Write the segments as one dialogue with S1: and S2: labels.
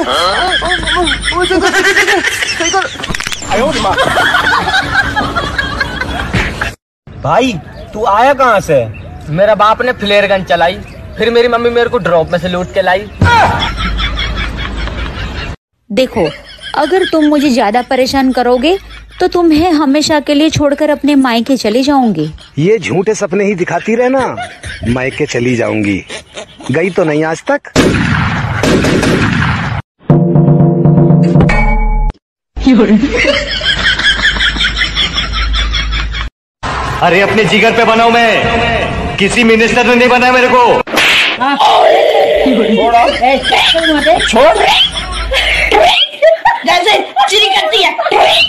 S1: भाई तू आया कहाँ से?
S2: मेरा बाप ने फ्लेयर गन चलाई, फिर मेरी मम्मी मेरे को ड्रॉप में से लूट के लाई।
S3: देखो, अगर तुम मुझे ज्यादा परेशान करोगे तो तुम्हें हमेशा के लिए छोड़कर अपने मायके चली जाऊंगी।
S4: ये झूठे सपने ही दिखाती रहना, मायके चली जाऊंगी। गई तो नहीं आज तक।
S5: अरे अपने जिगर पे बनाऊं मैं, किसी मिनिस्टर ने नहीं बनाया मेरे को।
S6: छोड़ जैसे चिरी करती है।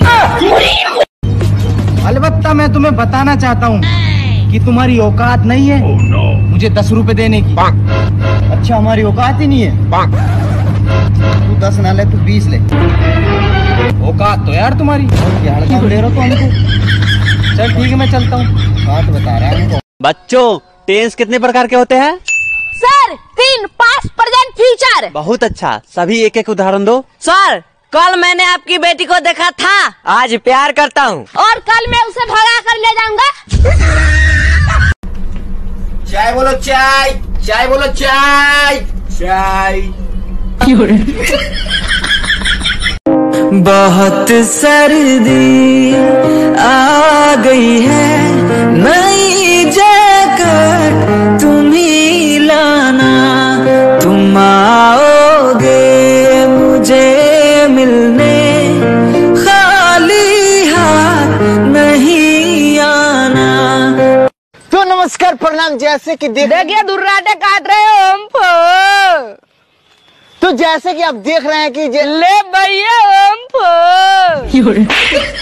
S1: अलबत्ता मैं तुम्हें बताना चाहता हूँ कि तुम्हारी औकात नहीं है मुझे 10 रुपए देने की। अच्छा हमारी औकात ही नहीं है। तू 10 ना ले, तू 20 ले। औकात तो यार तुम्हारी क्या हड़काम ले रहे हो तो हमको। चल ठीक है मैं चलता हूँ, बात बता रहा हूँ।
S7: बच्चों टेंस कितने प्रकार के होते हैं?
S6: Sir 3, past, present, future.
S7: बहुत अच्छा, सभी एक एक उदाहरण दो।
S8: सर कल मैंने आपकी बेटी को देखा था, आज प्यार करता हूँ,
S6: और कल मैं उसे भगा कर ले जाऊंगा।
S2: चाय बोलो चाय, चाय बोलो चाय, चाय।
S9: बहुत सर्दी आ गई है, नई जैकेट तुम ही लाना। तुम आओगे मुझे मिलने, खाली हाथ नहीं आना।
S1: तो नमस्कार प्रणाम। जैसे कि
S6: देखिए दुर्राटे काट रहे हो हम।
S1: तो जैसे कि आप देख रहे हैं कि
S6: ले भैया हम।